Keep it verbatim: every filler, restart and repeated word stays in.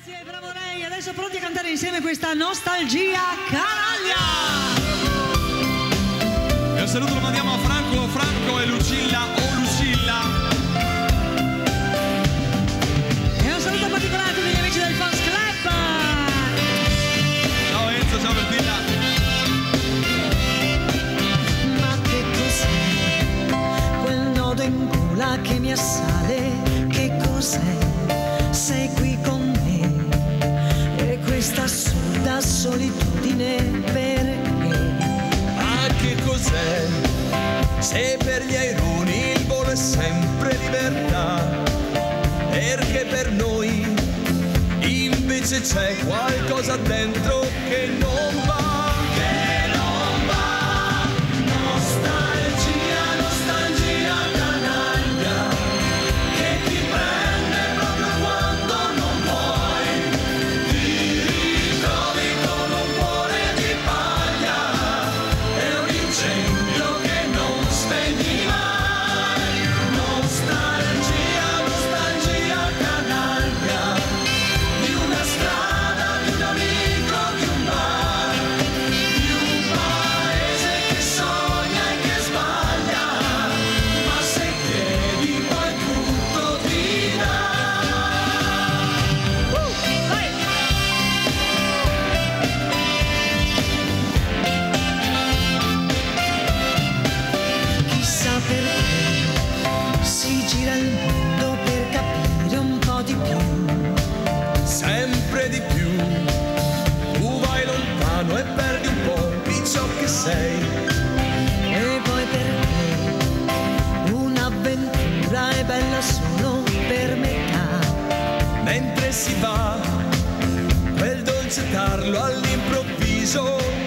Grazie, bravo lei. Adesso pronti a cantare insieme questa Nostalgia Canaglia. E un saluto lo mandiamo a Franco, Franco e Lucilla o Lucilla. E un saluto particolare a tutti gli amici del Fans Club. Ciao Enzo, ciao Bertilla. Ma che cos'è quel nodo in gola che mi assale? Che cos'è? Sei qui con me e questa assurda solitudine perché? Ma che cos'è? Se per gli aironi il volo è sempre libertà, perché per noi invece c'è qualcosa dentro che non va. Che non va. Nostalgia, nostalgia canaglia, che ti prende proprio quando non vuoi. Ti ritrovi con un cuore di paglia e un incendio che non spegni mai. Nostalgia, nostalgia canaglia, di una strada, di un amico, di un bar, di un paese che sogna e che sbaglia, ma se credi poi tutto ti dà. Chissà perché si gira il mondo per capire un po' di più. Sempre di più, tu vai lontano e perdi un po' di ciò che sei. E poi perché un'avventura è bella solo per metà. Mentre si va, quel dolce tarlo all'improvviso